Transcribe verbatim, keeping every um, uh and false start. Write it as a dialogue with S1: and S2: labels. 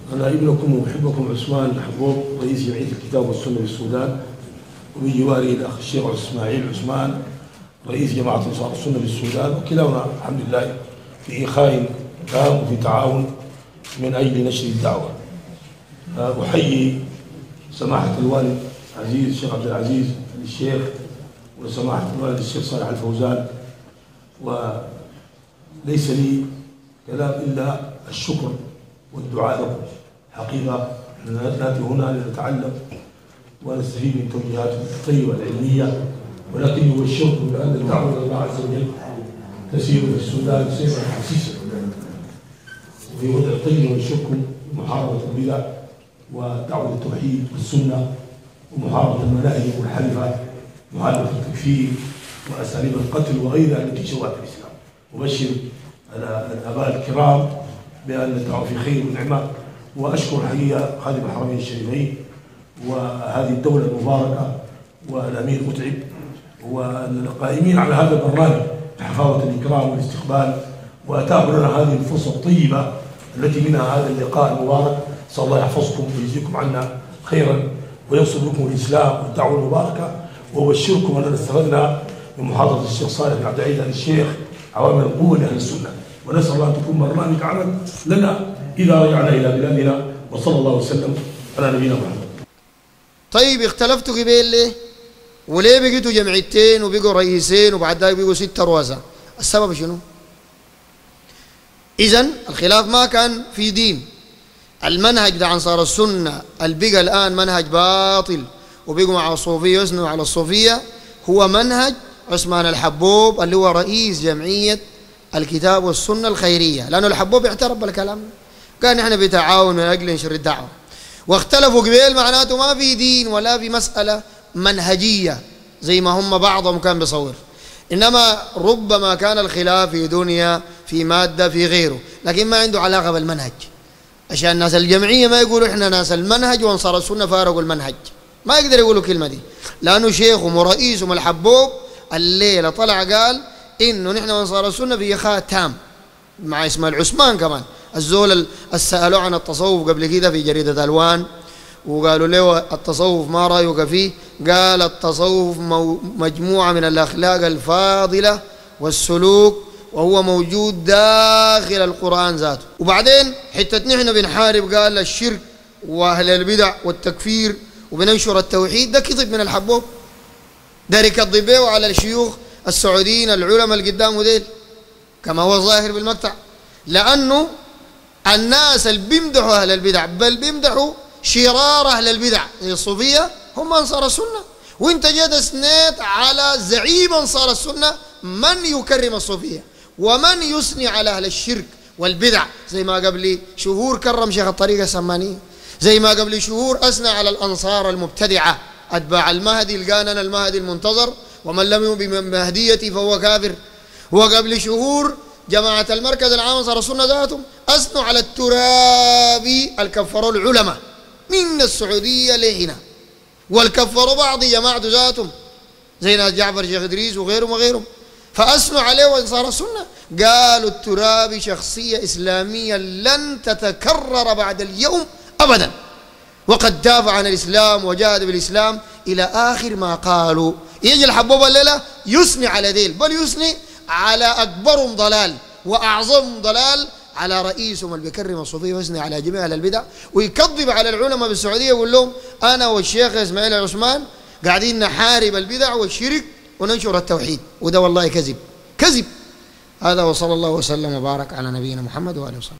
S1: أنا ابنكم ومحبكم عثمان حبوب رئيس جمعية الكتاب والسنة بالسودان، وبجواري الأخ الشيخ إسماعيل عثمان رئيس جماعة أنصار السنة بالسودان، وكلانا الحمد لله في إخاء تام وفي تعاون من أجل نشر الدعوة. أحيي سماحة الوالد عزيز الشيخ عبد العزيز الشيخ وسماحة الوالد الشيخ صالح الفوزان، وليس لي كلام إلا الشكر والدعاء لكم. حقيقة نأتي هنا لنتعلم ونستفيد من توجيهاتكم الطيبة العلمية، ولكن يبشركم بأن الدعوة إلى الله عز وجل تسير في السودان سيرا حسيسا، وفي وضع طيب يبشركم بمحاربة البدع ودعوة التوحيد والسنة ومحاربة المناهج المنحرفة، محاربة التكفير وأساليب القتل وغيرها التي شوهت الإسلام. أبشر الآباء الكرام بأن الدعوة في خير ونعمة، وأشكر حقيقة خادم الحرمين الشريفين وهذه الدولة المباركة والأمير متعب والقائمين على هذا البرنامج بحفاوة الإكرام والاستقبال، وأتاحوا لنا هذه الفرصة الطيبة التي منها هذا اللقاء المبارك. صلى الله يحفظكم ويجزيكم عنا خيرا وينصر لكم الإسلام والدعوة المباركة. وأبشركم أننا استفدنا من محاضرة الشيخ صالح بن عبد العزيز آل الشيخ عوامل القوة لأهل السنة، ونسأل الله أن تكون برنامج عمل لنا إذا رجعنا إلى بلادنا، وصلى الله وسلم على نبينا محمد.
S2: طيب اختلفتوا قبيل ليه؟ وليه بقيتوا جمعيتين وبقوا رئيسين وبعد ذلك بقوا ستة رؤساء؟ السبب شنو؟ إذن الخلاف ما كان في دين. المنهج ده أنصار السنة اللي بقى الآن منهج باطل وبقوا مع الصوفية يثنوا على الصوفية هو منهج عثمان الحبوب اللي هو رئيس جمعية الكتاب والسنة الخيرية، لأنه الحبوب اعترف بالكلام، كان نحن بتعاون من أجل نشر الدعوة. واختلفوا قبيل معناته ما في دين ولا في مسألة منهجية زي ما هم بعضهم كان بيصور، إنما ربما كان الخلاف في دنيا في مادة في غيره، لكن ما عنده علاقة بالمنهج. عشان الناس الجمعية ما يقولوا إحنا ناس المنهج وأنصار السنة فارقوا المنهج، ما يقدر يقولوا الكلمة دي، لأنه شيخهم ورئيسهم الحبوب الليلة طلع قال إنه نحن وأنصار السنة في إخاء تام مع إسماعيل عثمان كمان، الزول السألوا عن التصوف قبل كده في جريدة ألوان وقالوا له التصوف ما رأيك فيه؟ قال التصوف مجموعة من الأخلاق الفاضلة والسلوك وهو موجود داخل القرآن ذاته. وبعدين حتة نحن بنحارب قال الشرك وأهل البدع والتكفير وبننشر التوحيد، ده كذب من الحبوب، ده يكذب بيه على الشيوخ السعوديين العلماء اللي قدامه ديل كما هو ظاهر بالمقطع، لأنه الناس اللي بيمدحوا أهل البدع بل بيمدحوا شرار أهل البدع زي الصوفية هم أنصار السنة، وانت جيت أثنيت على زعيم أنصار السنة من يكرم الصوفية ومن يثني على أهل الشرك والبدع، زي ما قبل شهور كرم شيخ الطريقة السمانية، زي ما قبل شهور أثنى على الأنصار المبتدعة أتباع المهدي القانن المهدي المنتظر ومن لم يؤمن بمهديتي فهو كافر. وقبل شهور جماعة المركز العام أنصار السنة ذاتهم أثنوا على الترابي الكفروا العلماء من السعودية لهنا، والكفروا بعض جماعة ذاتهم زي ناس جعفر شيخ إدريس وغيرهم وغيرهم، فأثنوا عليه وأنصار السنة قالوا الترابي شخصية إسلامية لن تتكرر بعد اليوم أبدا، وقد دافع عن الإسلام وجاهد بالإسلام إلى آخر ما قالوا. يجي الحبوب الليلة يثني على ذيل، بل يثني على أكبرهم ضلال وأعظمهم ضلال على رئيسهم اللي بيكرم الصوفية ويثني على جميع أهل البدع، ويكذب على العلماء بالسعودية ويقول لهم أنا والشيخ إسماعيل عثمان قاعدين نحارب البدع والشرك وننشر التوحيد، وده والله كذب كذب. هذا وصلى الله وسلم وبارك على نبينا محمد وآله وصحبه.